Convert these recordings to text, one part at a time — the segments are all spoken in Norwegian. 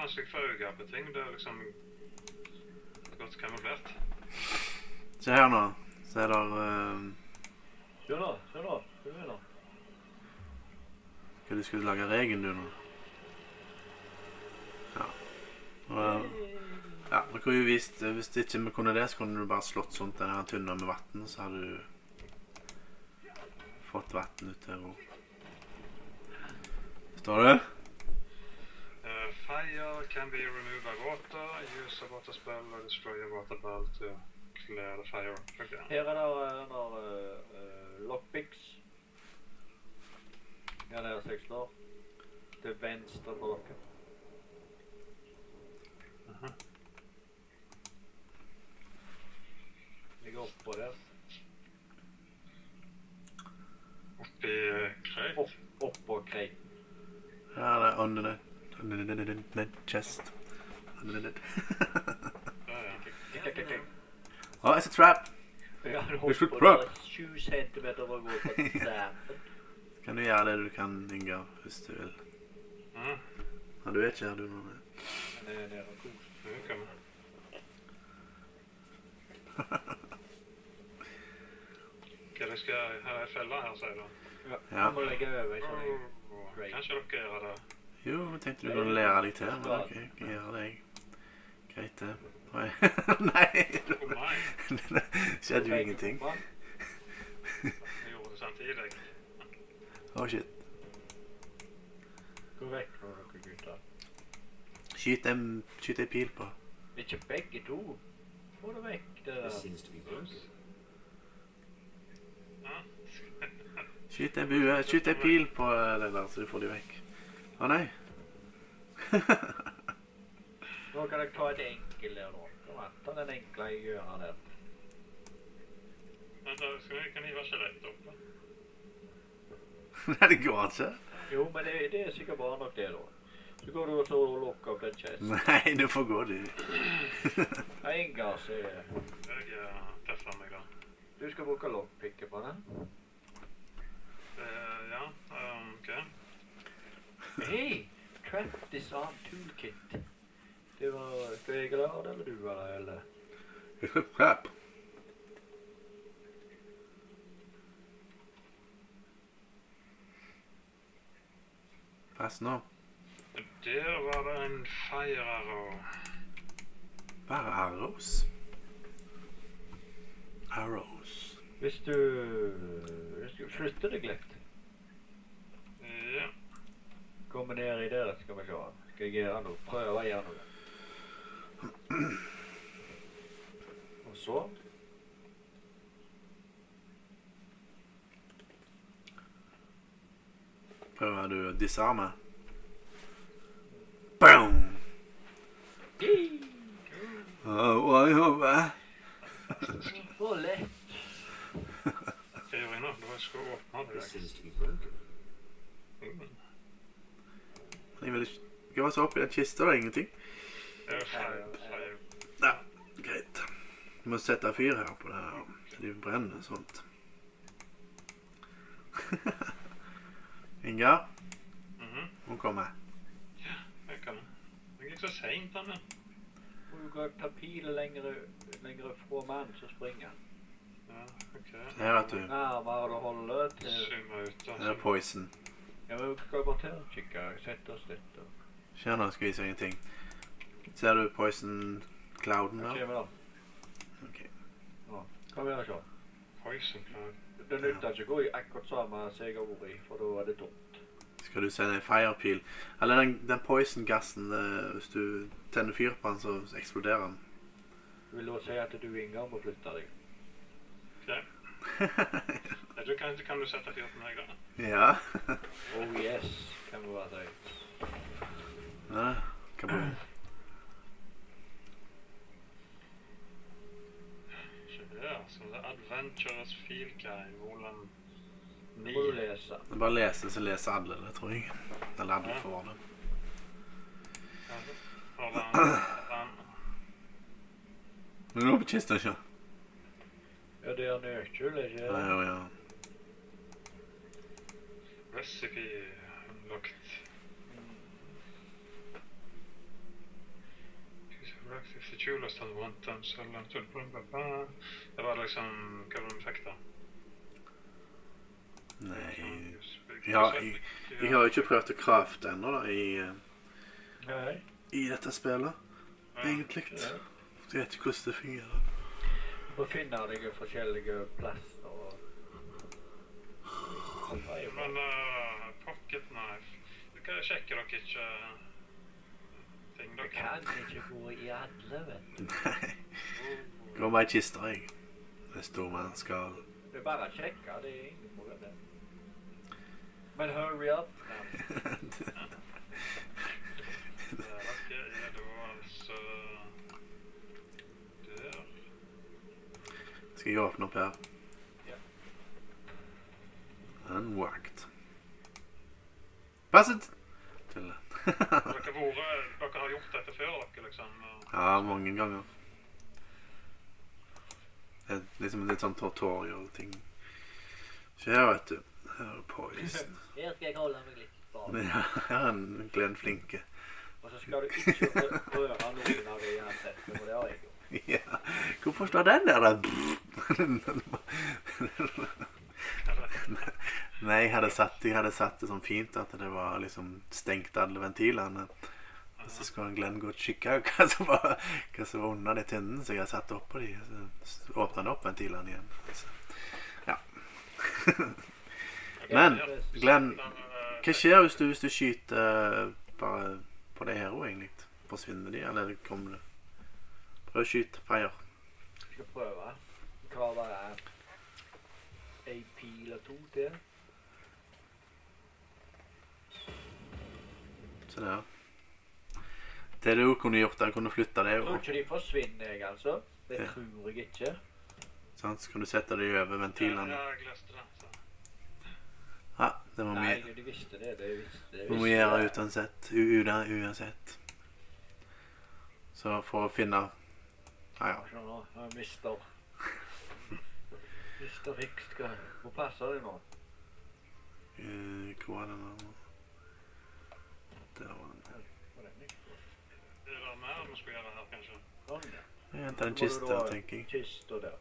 vanskelig for øye på ting. Det liksom godt kamuflert. Se her nå. Se der... Se da. Hva du skulle lage regen, du, nå? Ja. Ja, vi kunne jo vist... Hvis ikke vi kunne det, så kunne du bare slått sånt denne tunna med vatten, så hadde du fått vatten ut der og... Forstår du? Fire can be removed by water. Use a water spell or destroy a water ball to clear the fire. Okay. Her det lockpicks. Her det 6 år. Til venstre på dere. Ligger oppå der. Oppi kreit? Oppå kreiten. Ja, det er under det. Under chest. Under det. Oh, it's a trap. Ja, du We should hopper prep. der 7 centimeter og går på trappen. Kan du gjøre det du kan, Ingar, hvis du vil? Ja, du er ikke her, du, nå. Men det er nede og kos. Kan vi. Ok, det skal ha en felle her, sier du. Ja, Ja. du må legge over i sånn. Kanskje dere gjør det. Jo, jeg tenkte du kunne lære deg til, men ok, jeg kan gjøre det, jeg. Greit det. Oi. Nei, Nei, det skjedde jo ingenting. vi gjorde det samtidig. Åh, shit. Gå vekk nå, dere gutter. Skyt en pil på. Ikke begge to. Få det vekk, det der. Skyt en bue, skyt en pil på det der, så du får de vekk. Å nei. Nå kan jeg ta et enkel der nå. Kom an, ta den enkle i hjørnet der. Men da kan hive skjelett opp. Nei, det går ikke. Jo, men det er sikkert bare nok det da. Så går du og så lukker opp den chest. Nei, du får gå, du. Ingar, så Jeg tøffer meg da. du skal bruke lockpicket på den. Ja, ok. Hei! Trap disarm toolkit. Det var... Skal jeg gjøre det, eller du, eller? Crap. Pass nå. Der var det en fire arrow. Bare arrows. Arrows. Hvis du flytter deg litt, Ja. kommer ned i der, skal vi se. Skal jeg gjøre noe? Prøve å gjøre noe. Og så? Prøver du å disarme? Boom! Oi, hoppe. Så lett. Hva gjør jeg nå? Da skal jeg åpne det. Jeg vil ikke... Hva var så oppi den kista, da? Ingenting? Det er feil. Ja, greit. Du må sette fyr her på det her, så de brenner sånt. Inga? Hun kommer. Ja, jeg kan. Jeg gikk så sent, Anne. Og du kan ta pilen lengre fra mannen som springer. Ja, ok. Her vet du. Nærmere du holder til... Zooma ut da. Det er poison. Ja, men vi skal bare til å kikke. Sette oss litt. Skjer nå, skal vi se ingenting. Ser du poison-clouden Hva der? kommer da? Ok. Ja, kom igjen og se. Poison cloud. Det nytter ikke å gå i akkurat samme som jeg har vært i, for da er det tomt. Skal du sende en firepil? Eller den poison-gassen, hvis du tenner fyr på den, så eksploderer den. Vil du si at du Ingar må flytte deg? Ok. Kan du sette fyr på meg da? Ja. Oh yes, kan vi bare si. Ja, kaboom. Ikke det, altså. Det er Adventurous Field Guide, volum Nå må du lese. Det er bare å lese, så leser alle det, tror jeg. Eller alle får det. Har den... Men nå på kista, ikke? Ja, det er nøkkel, ikke? Ja. Recipe unlocked. kulest hadde vant den, så det var liksom, hva var det vi fikk da? Nei, ja, jeg har jo ikke prøvd å crafte ennå da, i dette spillet, egentlig. Jeg vet ikke hvordan det fungerer. Du må finne deg forskjellige plasser og... Men pocket knife, du kan sjekke dere ikke ting Det dere kan ikke gå i alle, vet du. Nei, gå bare i kister, jeg. Det står man skal... Det er bare å sjekke, det er ingen problem det. Men hurry up. Dere er da altså der. Skal jeg åpne opp her? Ja. Unwalked. Passet! Til det. Dere har gjort dette før dere liksom? Ja, mange ganger. Det er liksom litt sånn tutorial-ting. Så her, vet du. Her er poison. Her skal jeg holde meg litt bak. Ja, her er en Glenn Flinke. Og så skal du ikke røre noen av det jeg har sett, for det har jeg gjort. Ja, hvorfor står den der da? Nei, jeg hadde satt det sånn fint at det var liksom stengt alle ventilene. Og så skulle Glenn gå og kikke hva som var under de tynnene, så jeg hadde satt opp på de, så åpnet han opp ventilene igjen. Så, ja. Men, Glenn, hva skjer hvis du skyter bare på det her også, egentlig? Forsvinner de, eller kommer det? Prøv å skyte, fire. Jeg skal prøve. Hva var det? En pil og to til. Så der. Det du kunne gjort, der kunne flytte det. Jeg tror ikke de forsvinner, jeg altså. Det Ja. tror jeg ikke. Sant? Så kan du sette det over ventilene. Ja, jeg leste det. Så. Ja, det må Nei, vi... de visste det. De visste det. Vi må gjøre uansett. Så for å finne... Ja. Skjønner, mister Hikstad. Hvor passer det nå? Hvor var den nå? Der var den. Det er mer vi skal gjøre her, kanskje. Sånn, ja. Jeg hentet en kiste, tenker jeg. Kiste der.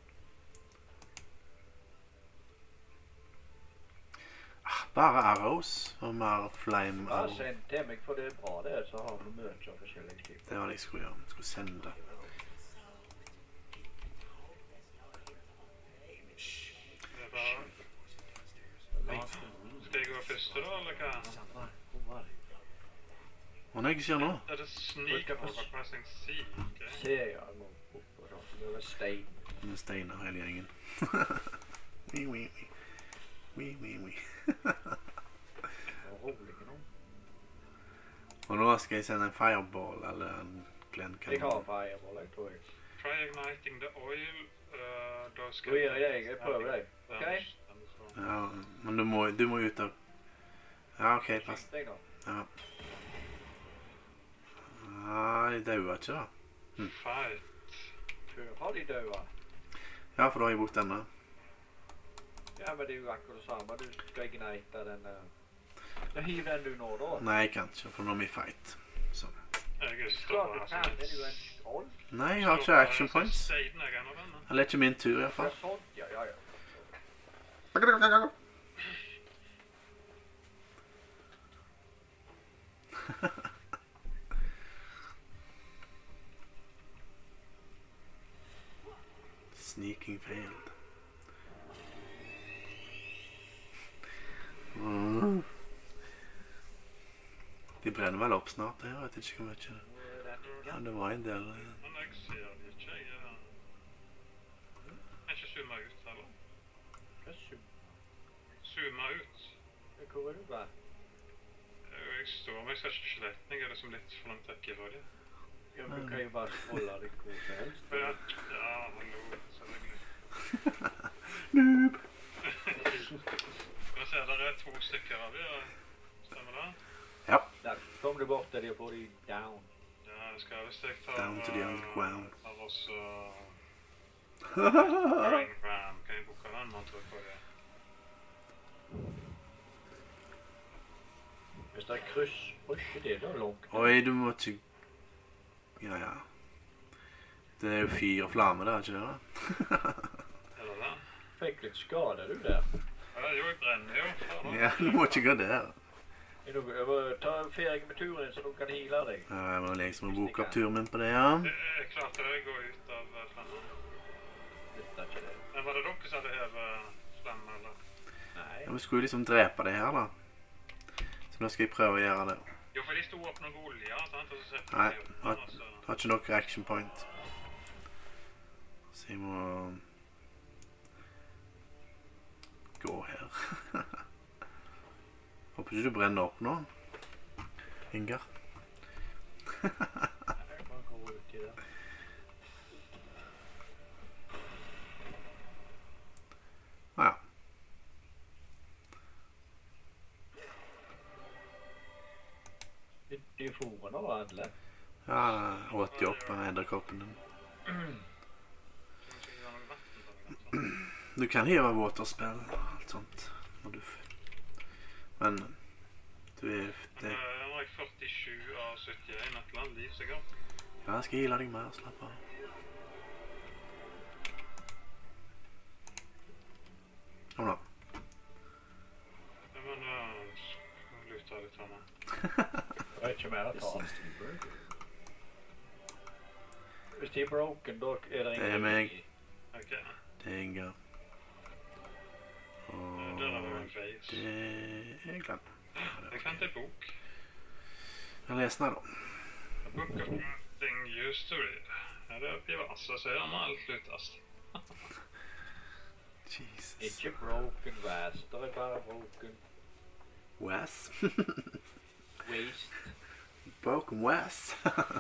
Bare arrows og mer flame Ja, arrow. send til meg, for det er bra det. Så har vi mye av forskjellige typer. Det var det jeg skulle gjøre. Jeg skulle sende. Det er bare... Skal jeg gå først da, eller hva? Samme. Hvor var det? Hva er det jeg skjer nå? Er det sneak overpressing C? Ok. Ser jeg må opp og sånn. Det var stein. Med steiner hele gjengen. Wee, wee, wee. Wee, wee, wee. Og rolig nå. Og nå skal jeg sende en fireball, eller en Glenn Jeg har Cannon. fireball, jeg tror jeg. Try igniting the oil. Da skal Nå gjør jeg prøver deg. Ok? Ja, men du må ut av... Ja, ok, pass. Skyt deg nå. Ja. Nei, det er jo ikke da. Fight. Før har de døde. Ja, for da har jeg brukt denne. Ja, men det er jo akkurat det samme. Du skal ignite den... Da hiver den du nå da. Nei, jeg kan ikke, for nå er vi i fight. Så. Jeg er Klart større du kan, det er jo en skål. Nei, jeg har ikke action points. Steinen jeg ennå, men... Eller det er ikke min tur i hvert Ja, fall. sånn. Ja, ja, ja. Sneaking failed. De brenner vel opp snart, jeg vet ikke hvor mye. Ja, det var en del. Men jeg ser det ikke, jeg er ikke zooma ut, eller? Hva sum? Zooma ut. Hvor er du bare? Jeg står, men jeg ser ikke skjeletten, jeg er liksom litt for langt vekk i forrige. Ja, men du kan jo bare scrolle deg hvor som helst. Ja, hallo, selvfølgelig. Noob! Skal vi se, der er 2 stykker av de, stemmer det? Der kom du bort til de og får de down. Ja, det skal jeg, hvis jeg tar... Down to the underground. Har også... Ring Ram, kan jeg boka den, man tror på det? Hvis det er kryss, oi, ikke det da langt. Oi, du må ikke... Ja. Det er jo fyr og flamme der, ikke det? Er det det? Fikk litt skade du der. Ja, jo, jeg brenner jo. Faen. Ja, du må ikke gå der. Jeg må ta ferie med turen så du kan heale deg. Ja, jeg må liksom boke opp turen min på det, ja. Jeg klarte det å gå ut av flammen. Lytter ikke det. Men var det dere som hadde hevet flammen, eller? Nei. Ja, vi skulle liksom drepe det her, da. Så nå skal jeg prøve å gjøre det. Jo, for de sto opp noen olje, sant? Og så setter Nei, de opp har den, og så... har ikke nok action point. Så jeg må gå her. Håper ikke du brenner opp nå, Ingar. Jeg må gå ut i det. Ja. De foren av alle. Ja, 80 opp av edderkoppen din. Kanskje gjøre noe vatten på det, kanskje? Du kan hive våterspill og alt sånt. Når du men du er Men det, nå har jeg 47 av 71, et eller annet liv, sikkert. ja, jeg skal heale deg mer, slapp av. Kom da. Ja, men nå luter jeg litt sånn her. Det er ikke mer å ta. Hvis de er broken, da er det Det er meg. Ok, Det er Ingar. der har vi en face. Det er Glenn. Jeg fant en bok. Jeg leser den da. A book of thing used to read. Ja, det er oppi vasset, så er den alt lutast. Jesus. Ikke broken vest, det er bare broken Wes. waste. Broken Wes.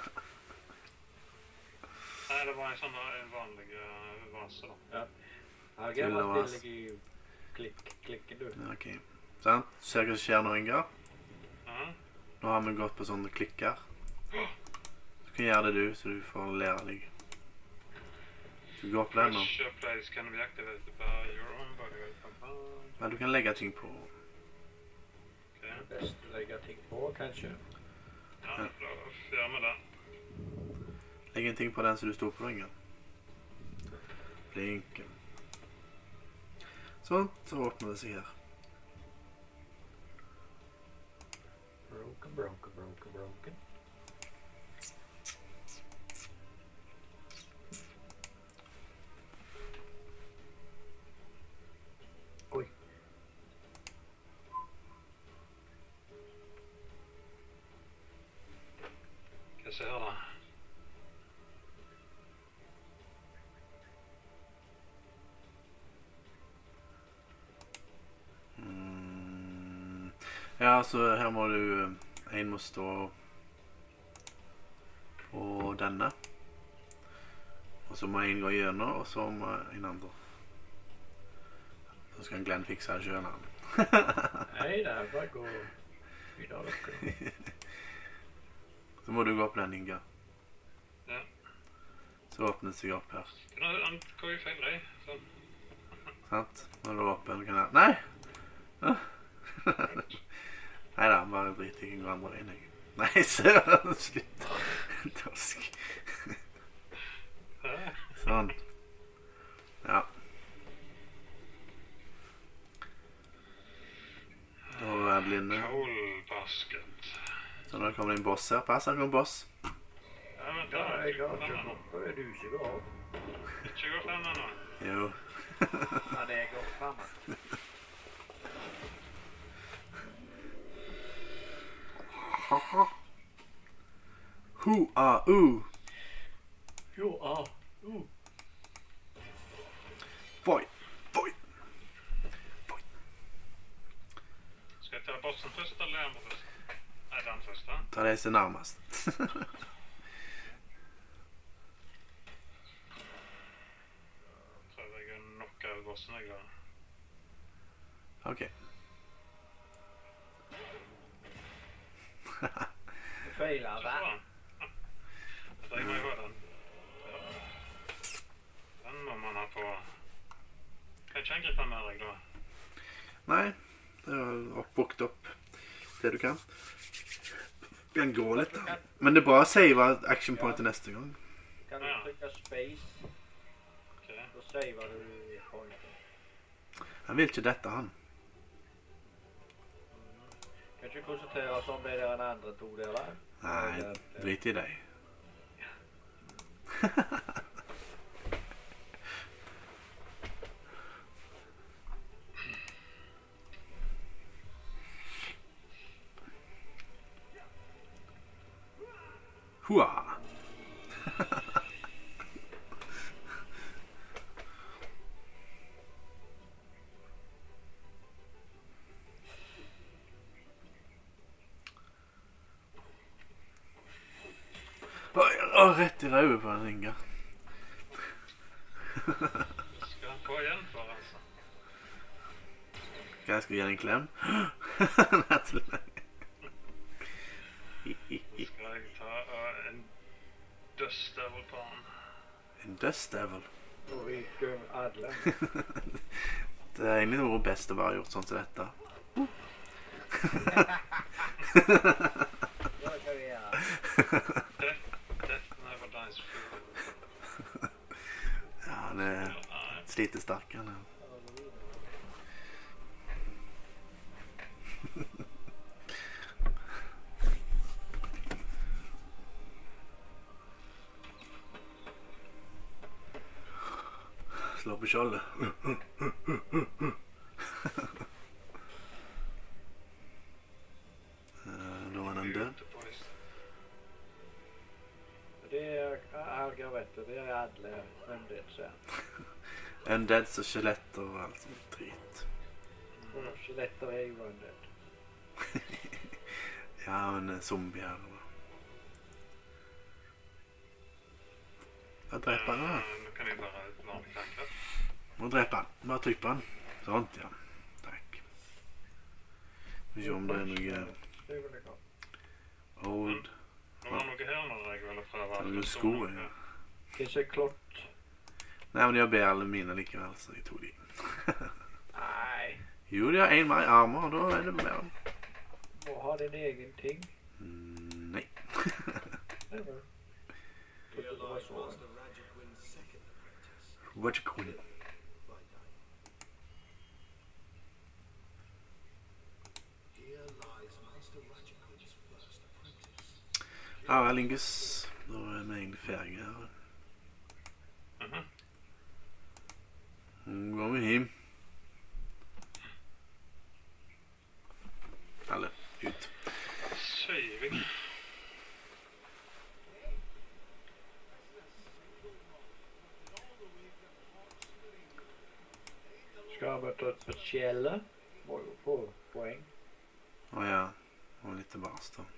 Nei, det var en sånn en vanlig vase da. Ja. Jeg har vært billig i klikken du. Ja, ok. Sant? Ser hva som skjer nå, Ingar? Ja. Nå har vi gått på sånne klikker. Du kan gjøre det du, så du får lære deg. Du går på den nå. Which place can be activated by your own body weight compound? Ja, du kan legge ting på. Ok. Det er best å legge ting på, kanskje. Ja, da gjør vi det. Legg en ting på den som du står på, Ingar. Flink. Sånn, så åpner det seg her. Broken. Oi. Hva ser da? Ja, så her må du... En må stå på denne. Og så må en gå gjennom, og så må en andre. Så skal Glenn fikse det selv, han. Nei, det er bare å gå videre dere. Så må du gå på den, Inga. Ja. Så åpner det seg opp her. Han går jo feil vei. Sånn. Sant? Når du åpner, kan jeg... Nei! Neida, bare drit i å gå andre veien, jeg. Nei, søren, slutt. Torsk. Sånn. Ja. Da er det inne. Coal basket. Så nå kommer det en boss her. Pass, her kommer en boss. Ja, men Ja, da jeg har ikke gått på det du ikke går opp. Ikke gå frem ennå. Jo. Ja, det går fremme. Hu-ah-u. Jo, Voi. Voi. Skal jeg ta bossen først, eller andre først? Nei, den først, da. Ta det som er nærmest. Prøver jeg å knocke av bossen, jeg da. Ok. feiler Så det. bra. Jeg må jo ha den. Den må man ha på. Kan ikke angripe med deg da? Nei, det er brukt opp det du kan. Den går litt da. Men det er bra å save action point til neste gang. Kan du trykke space. Ok. Da saver du pointer. Han vil ikke dette, han. Kan ikke konsentrere oss om det der andre to der da? Nei, drit i deg. Hua! Rett i rauet på den Inga. Skal han få igjen for, altså? Skal jeg gi deg en klem? Skal jeg ta en Dust Devil på han? En Dust Devil? Og ryker alle. Det er egentlig noe best å bare gjort sånn som dette. Ja, kan vi gjøre. Ja, han er slitesterk, han er. Slå på skjoldet. Nå er den død. Det er Helga, vet du. Det er alle undead, så. Undeads og skjeletter og alt sånt drit. Skjeletter er jo undead. Ja, men zombie her. Jeg dreper han, da. Nå kan jeg bare vanlig takle. Må drepe han. Bare trykk på han. Sånt, ja. Takk. Vi ser om det er noe Det er veldig godt. old. Nå var noe her når jeg ville prøve. Det er noen sko, ja. Ikke klott. Nei, men de har bedre alle mine likevel, så jeg tog de. Nei. Jo, de har en mer i armer, og da er det bedre. Må ha din egen ting. Nei. Det er vel. Det var så. Roger Quinn. Ja, vel, Ingus. Da er vi egentlig ferdige her. Nå går vi hjem. Eller, ut. Saving. Skal vi ta et på kjellet? Må jo få poeng. Å ja, og litt tilbake da.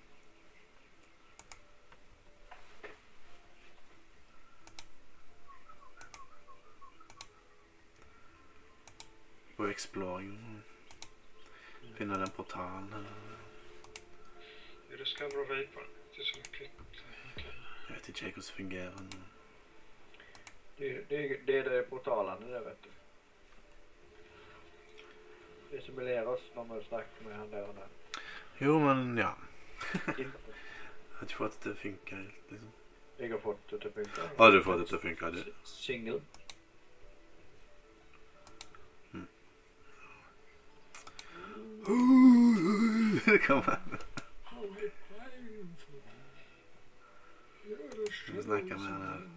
På exploring. Finne den portalen her. You discover a vapor. Okay. Jeg vet ikke hvordan det fungerer. Det er det portalene der, vet du. Det simulerer oss når vi snakker med han der og der. Jo, men ja. Jeg har ikke fått det til å funke helt, liksom. Jeg har fått det til å funke. Har du fått det til å funke, du? Single. Det kommer. Vi snakker med han her.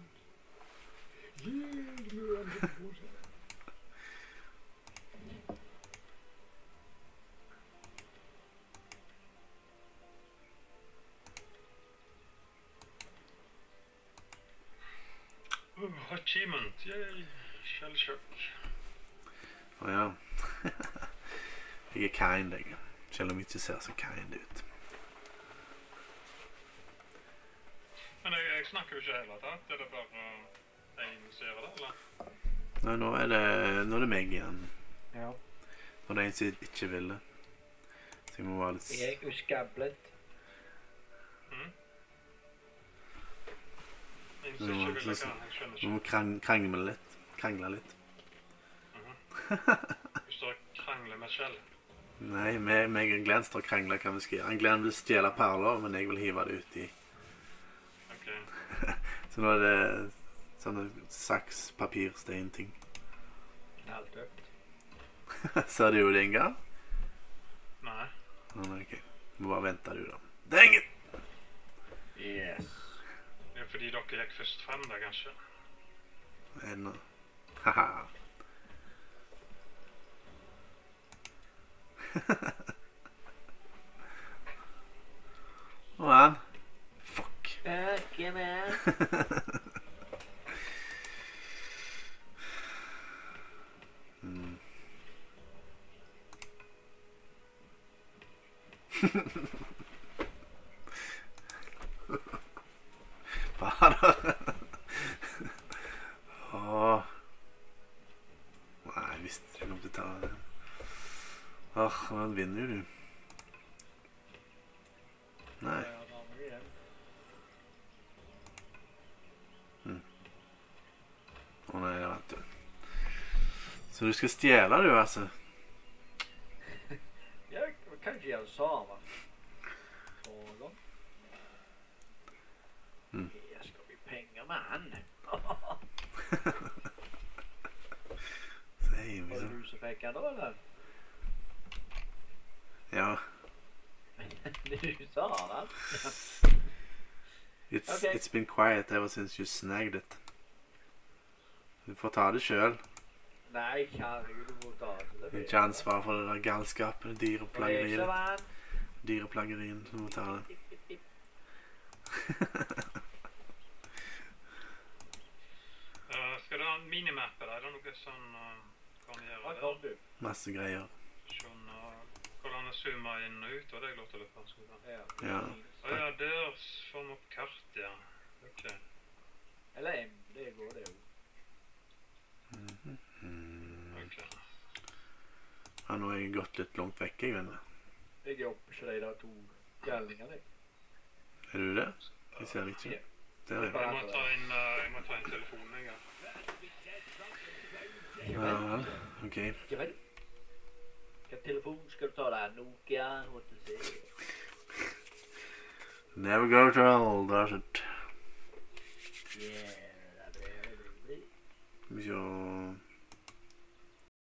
Achievement. Yay. Shellshock. Å ja. Jeg er kind, jeg. Selv om jeg ikke ser så kind ut. Men jeg snakker jo ikke hele tatt. Er det bare en som gjør det, eller? Nei, nå er det meg igjen. Ja. Og det er en som ikke vil det. Så jeg må være litt... Jeg er uskablet. En som ikke vil det, jeg skjønner Vi ikke. må krangle litt. Krangle litt. Du står og krangler med Kjell. Nei, meg og Glenn står og krangler hva vi skal gjøre. Glenn vil stjele perler, men jeg vil hive det ut i. Ok. Så nå er det Sånne saks, papir, stein, ting. Knalltøft. Ser du jo det, Inga? Nei. Ok. Må bare vente du da. Dang it! Yes. Det er fordi dere gikk først frem der, kanskje. En, haha. Å, han. Fuck. Ikke mer. Mm. Bare. Åh. Nei, jeg visste du kom til å ta det. Åh, men vinner jo du. Nei. Å nei, det vet du. Så du skal stjele du, altså? Jeg kan ikke gjøre det samme. Sånn. Mm. Jeg skal bli penger med han. Sier vi Var det så. du som fikk han da, eller? Ja. Du sa det. Okay. It's been quiet ever since you snagged it. Du får ta det selv. Nei, herregud, du må ta det. Du har ikke ansvar for det der galskapet, dyreplageriet. Dyreplagerien, du må ta det. Skal du ha en minimap der? Er det noe sånn kan gjøre Hva det? kan du? Masse greier. Sånn, hvordan zoome inn og ut, og det er lov til å løpe. Ja. Ja. Ja, der får vi opp kart, ja. Ok. Eller M, det går det jo. Ok. Ja, nå har jeg gått litt langt vekk, jeg venner. Jeg jobber ikke de der to gærlingene. Er du det? Jeg ser det ikke. Ja. Der er Jeg jeg. må ta inn telefonen, jeg. Ja vel, ok. Ikke vel? Hvilken telefon skal du ta deg? Nokia? Måtte se. Never go to hell, does it? Yeah, det er det. Skal vi se.